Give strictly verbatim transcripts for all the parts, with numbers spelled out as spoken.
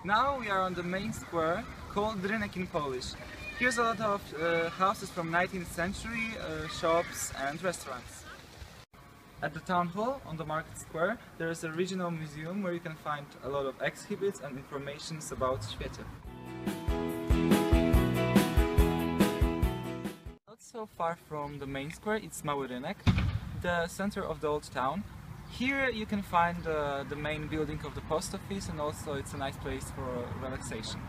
Now we are on the main square called Rynek in Polish. Here's a lot of uh, houses from nineteenth century, uh, shops and restaurants. At the town hall on the market square there is a regional museum where you can find a lot of exhibits and informations about Świecie. Not so far from the main square, it's Mały Rynek, the center of the old town. Here you can find uh, the main building of the post office, and also it's a nice place for relaxation.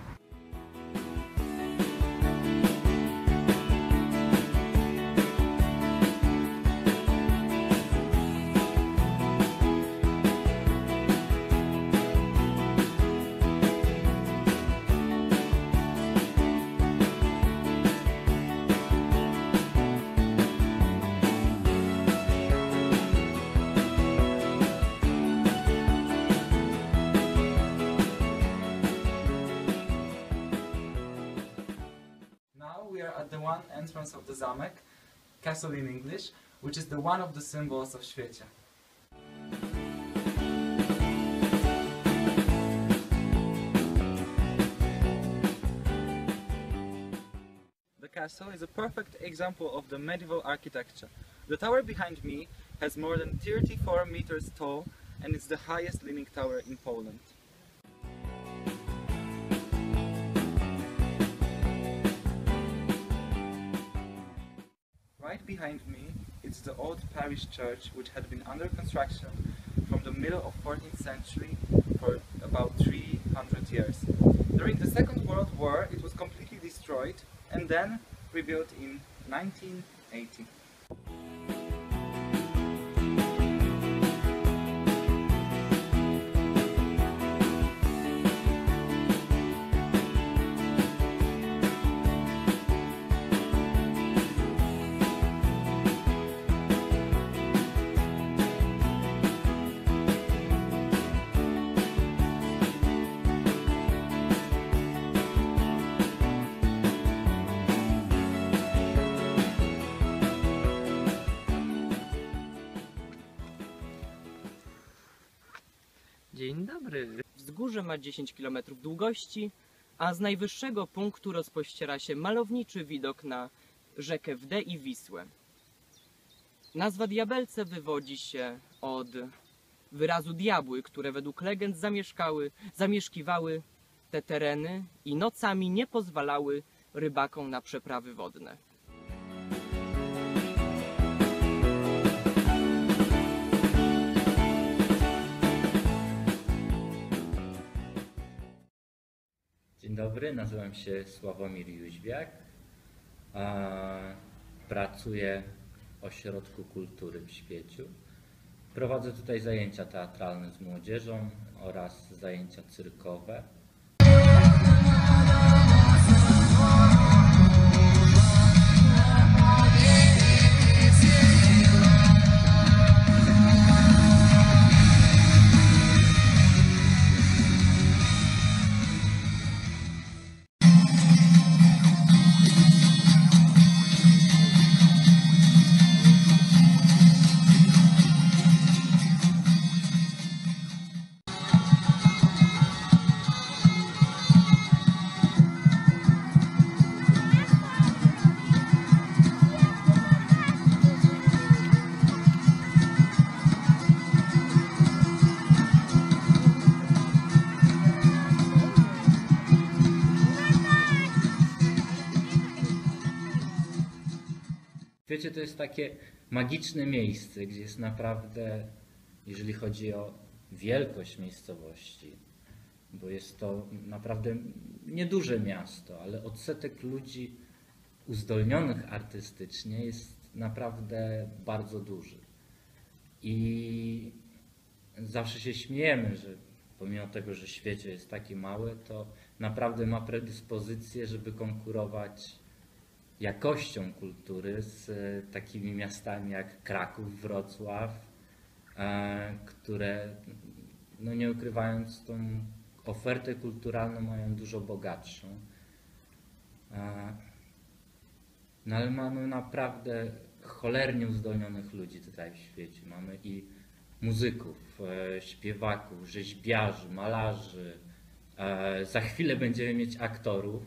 We are at the one entrance of the zamek, castle in English, which is the one of the symbols of Świecie. The castle is a perfect example of the medieval architecture. The tower behind me has more than thirty-four meters tall and is the highest leaning tower in Poland. Right behind me is the old parish church, which had been under construction from the middle of fourteenth century for about three hundred years. During the Second World War it was completely destroyed and then rebuilt in nineteen eighty. Dzień dobry. Wzgórze ma dziesięć kilometrów długości, a z najwyższego punktu rozpościera się malowniczy widok na rzekę Wdę i Wisłę. Nazwa Diabelce wywodzi się od wyrazu diabły, które według legend zamieszkały, zamieszkiwały te tereny i nocami nie pozwalały rybakom na przeprawy wodne. Dzień dobry, nazywam się Sławomir Jóźwiak. Pracuję w Ośrodku Kultury w Świeciu. Prowadzę tutaj zajęcia teatralne z młodzieżą oraz zajęcia cyrkowe. Wiecie, to jest takie magiczne miejsce, gdzie jest naprawdę, jeżeli chodzi o wielkość miejscowości, bo jest to naprawdę nieduże miasto, ale odsetek ludzi uzdolnionych artystycznie jest naprawdę bardzo duży. I zawsze się śmiejemy, że pomimo tego, że Świecie jest taki mały, to naprawdę ma predyspozycję, żeby konkurować jakością kultury z takimi miastami jak Kraków, Wrocław, które, no nie ukrywając, tą ofertę kulturalną mają dużo bogatszą. No ale mamy naprawdę cholernie uzdolnionych ludzi tutaj w świecie. Mamy i muzyków, śpiewaków, rzeźbiarzy, malarzy, E, za chwilę będziemy mieć aktorów.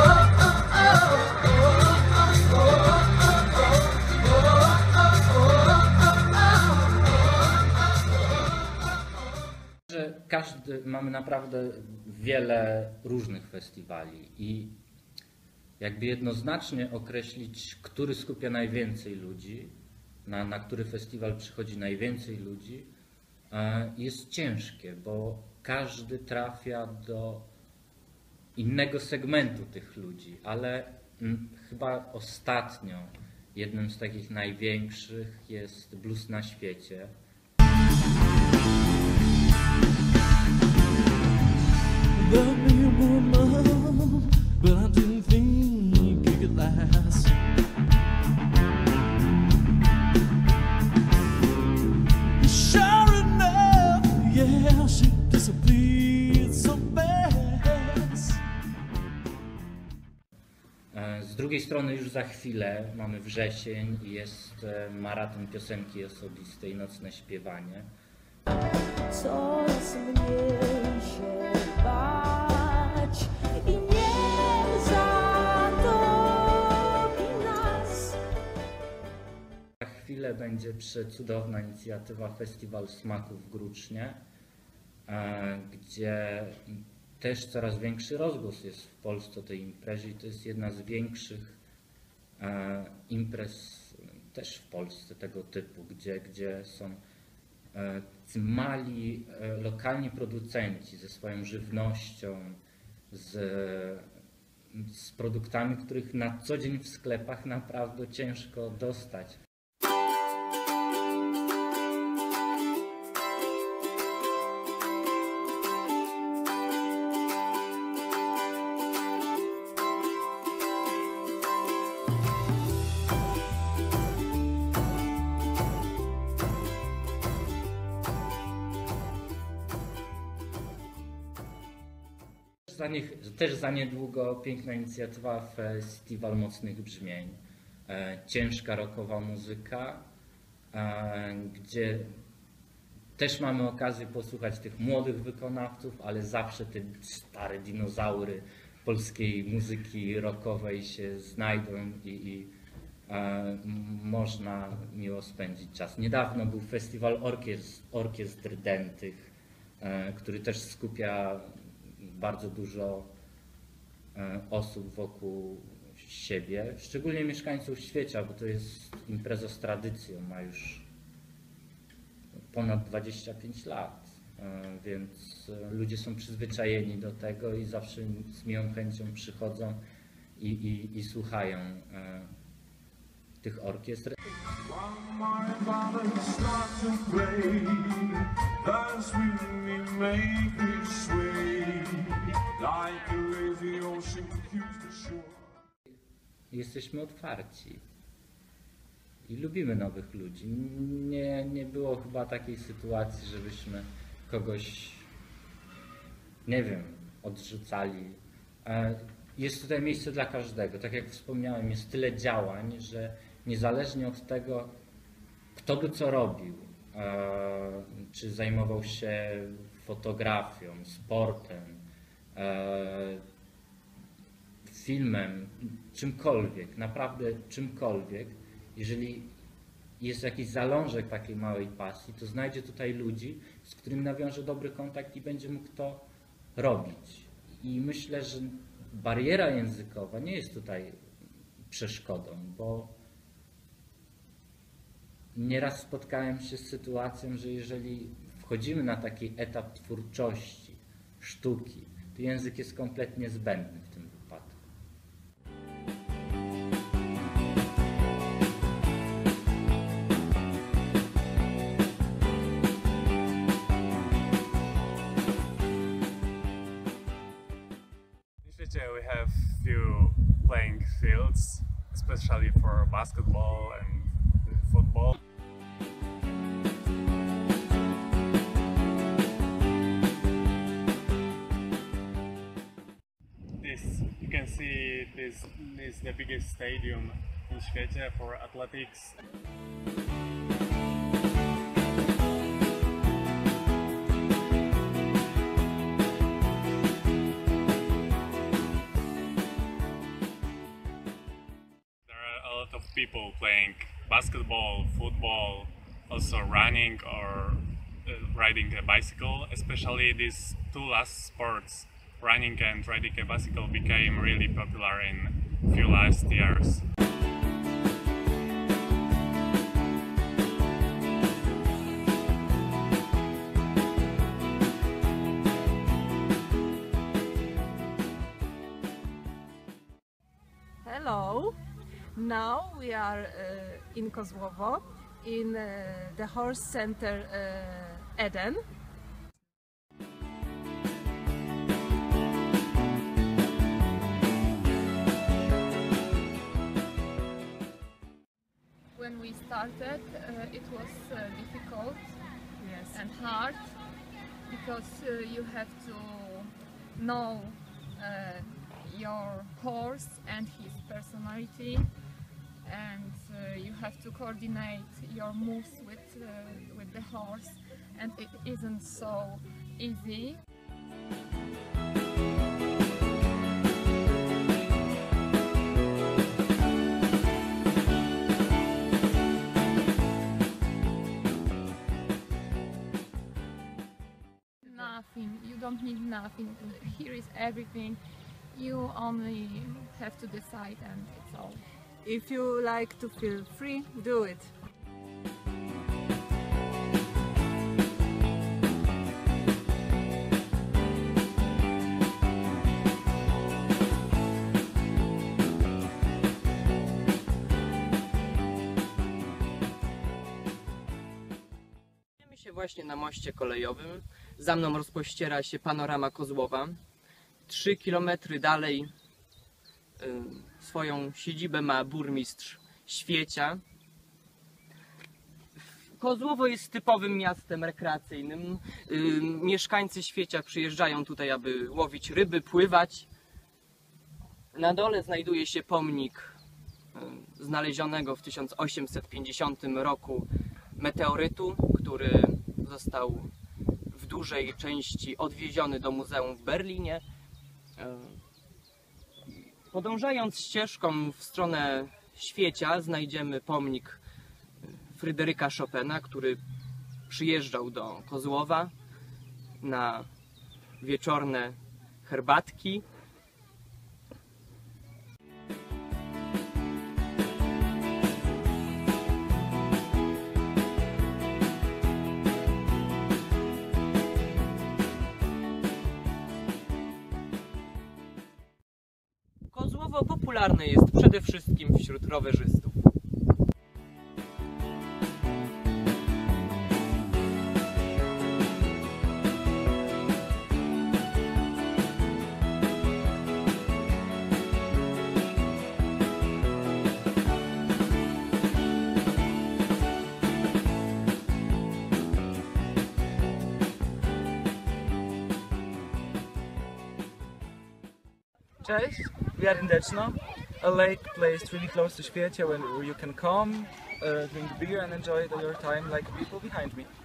Że każdy, mamy naprawdę wiele różnych festiwali i jakby jednoznacznie określić, który skupia najwięcej ludzi, na, na który festiwal przychodzi najwięcej ludzi, jest ciężkie, bo każdy trafia do innego segmentu tych ludzi, ale m, chyba ostatnio jednym z takich największych jest Blues na świecie. Z drugiej strony już za chwilę mamy wrzesień i jest maraton piosenki osobistej, nocne śpiewanie. Coraz mniej się bać i nie zatopi nas. Za chwilę będzie przecudowna inicjatywa Festiwal Smaku w Grucznie, gdzie też coraz większy rozgłos jest w Polsce o tej imprezie i to jest jedna z większych e, imprez też w Polsce tego typu, gdzie, gdzie są e, mali e, lokalni producenci ze swoją żywnością, z, z produktami, których na co dzień w sklepach naprawdę ciężko dostać. Za nich, też za niedługo piękna inicjatywa Festiwal Mocnych Brzmień. E, ciężka rockowa muzyka, e, gdzie też mamy okazję posłuchać tych młodych wykonawców, ale zawsze te stare dinozaury polskiej muzyki rockowej się znajdą i, i e, można miło spędzić czas. Niedawno był festiwal orkiestr, orkiestr dętych, e, który też skupia bardzo dużo osób wokół siebie, szczególnie mieszkańców Świecia, bo to jest impreza z tradycją, ma już ponad dwadzieścia pięć lat, więc ludzie są przyzwyczajeni do tego i zawsze z miłą chęcią przychodzą i, i, i słuchają tych orkiestr. Jesteśmy otwarci i lubimy nowych ludzi. Nie, nie było chyba takiej sytuacji, żebyśmy kogoś, nie wiem, odrzucali. Jest tutaj miejsce dla każdego. Tak jak wspomniałem, jest tyle działań, że niezależnie od tego, kto by co robił, czy zajmował się fotografią, sportem, filmem, czymkolwiek, naprawdę czymkolwiek, jeżeli jest jakiś zalążek takiej małej pasji, to znajdzie tutaj ludzi, z którymi nawiąże dobry kontakt i będzie mógł to robić. I myślę, że bariera językowa nie jest tutaj przeszkodą, bo nieraz spotkałem się z sytuacją, że jeżeli wchodzimy na taki etap twórczości, sztuki, to język jest kompletnie zbędny w tym wypadku. In Świecie we have few playing fields, especially for basketball and football. This, you can see this, this is the biggest stadium in Świecie for athletics. of people playing basketball, football, also running or uh, riding a bicycle. Especially these two last sports, running and riding a bicycle, became really popular in few last years. Hello, now we are uh, in Kozłowo, in uh, the horse center uh, Eden. When we started, uh, it was uh, difficult Yes. and hard because uh, you have to know uh, your horse and his personality, and uh, you have to coordinate your moves with uh, with the horse, and it isn't so easy. Nothing, you don't need nothing. Here is everything. You only have to decide, and it's all. If you like to feel free, do it. Znajdujemy się właśnie na moście kolejowym. Za mną rozpościera się panorama Kozłowa. Trzy kilometry dalej y, swoją siedzibę ma burmistrz Świecia. Kozłowo jest typowym miastem rekreacyjnym. Y, mieszkańcy Świecia przyjeżdżają tutaj, aby łowić ryby, pływać. Na dole znajduje się pomnik y, znalezionego w tysiąc osiemset pięćdziesiątym roku meteorytu, który został w dużej części odwieziony do muzeum w Berlinie. Podążając ścieżką w stronę Świecia znajdziemy pomnik Fryderyka Chopina, który przyjeżdżał do Kozłowa na wieczorne herbatki. Kozłowo popularne jest przede wszystkim wśród rowerzystów. Cześć, we are in Deczno, a lake placed really close to Świecie where you can come, uh, drink beer and enjoy your time like people behind me.